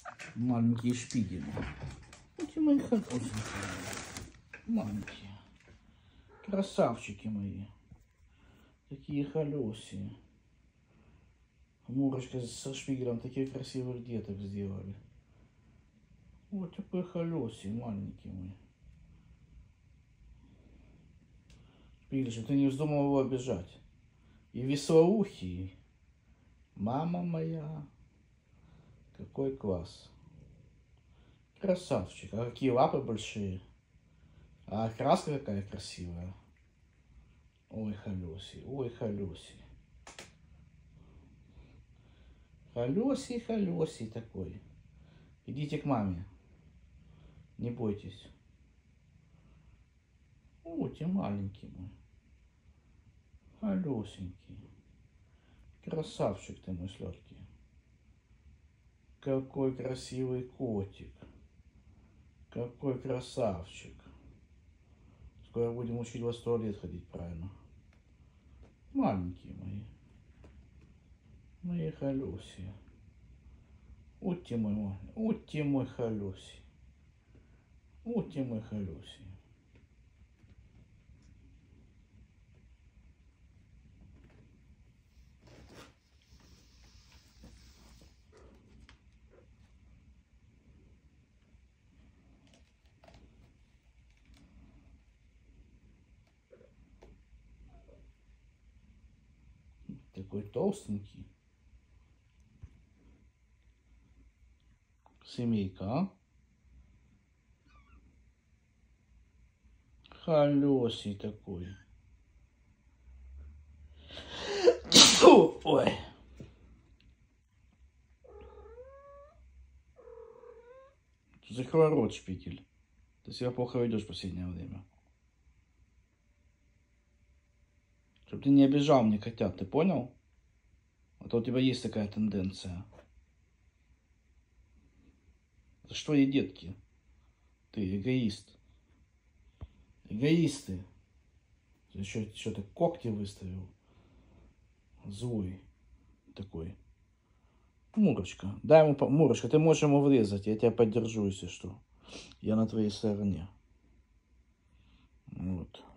Маленькие шпигели. Эти мои хорошие. Маленькие. Красавчики мои. Такие холёсие. Мурочка со шпигелем таких красивых деток сделали. Вот такой холёсий, маленький мой. Шпигель, чтобы ты не вздумал его обижать. И веслоухий. Мама моя. Какой класс. Красавчик. А какие лапы большие. А краска какая красивая. Ой, холёсий. Ой, холёсий. Холёсий, холёсий такой. Идите к маме. Не бойтесь. О, ты маленький мой. Холёсенький. Красавчик ты мой сладкий. Какой красивый котик. Какой красавчик. Скоро будем учить вас в туалет ходить правильно. Маленькие мои. Мои холёсие. Вот ты мой холёсий. Вот ты мой холёсий. Такой толстенький. Семейка, а? Холёсий такой. Ой. Закрой рот, шпигель. Ты себя плохо ведешь в последнее время. Чтоб ты не обижал мне котят, ты понял? А то у тебя есть такая тенденция. За что ей детки? Ты эгоист. Эгоист ты. Еще что-то когти выставил. Злой такой. Мурочка. Дай ему... Мурочка, ты можешь ему врезать. Я тебя поддержу, если что. Я на твоей стороне. Вот.